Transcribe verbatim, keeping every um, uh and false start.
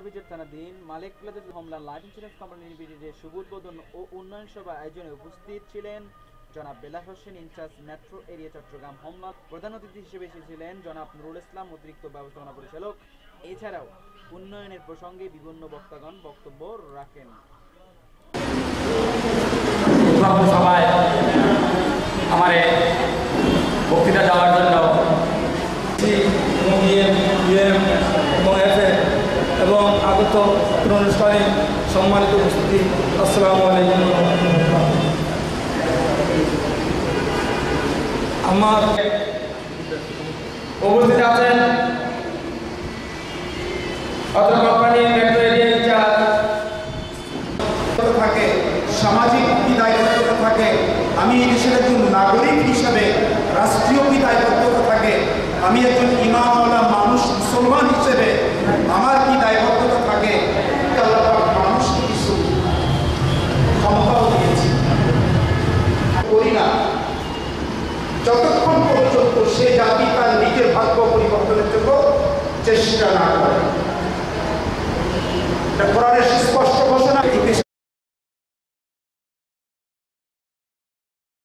সার্ভিসের থানাধীন Malik plaza Homeland Life Insurance company লিমিটেডের শুভ উদ্বোধন ও উন্নয়ন সভা আয়োজনে উপস্থিত ছিলেন জনাব Belal Hossain, in charge metro area Chattogram Homeland. প্রধান অতিথি হিসেবে এসেছিলেন জনাব নুরুল ইসলাম, অতিরিক্ত ব্যবস্থাপনা পরিচালক। এছাড়াও উন্নয়নের প্রসঙ্গে বিভিন্ন বক্তাগণ বক্তব্য রাখেন। সভায় আমার বক্তৃতা দেওয়ার জন্য এবং আগত অনুষ্ঠানে সম্মানিত উপস্থিতি, আসসালামু আলাইকুম। আমার উপস্থিত আছেন অত্র কোম্পানির মেট্রো এরিয়া ইনচার্জ থাকে, সামাজিক কি দায়বদ্ধতা থাকে, আমি এই দেশের একজন নাগরিক হিসাবে রাষ্ট্রীয় কি দায়বদ্ধতা থাকে, আমি একজন ইমামওয়ালা মানুষ মুসলমান হিসেবে আমার কি দায়বদ্ধতা থাকে। মানুষকে কিছু ক্ষমতাও দিয়েছি করি না যতক্ষণ পর্যন্ত সে জাতি তার নিজের ভাগ্য পরিবর্তনের জন্য চেষ্টা না করে। কোরআনের সুস্পষ্ট ঘোষণা।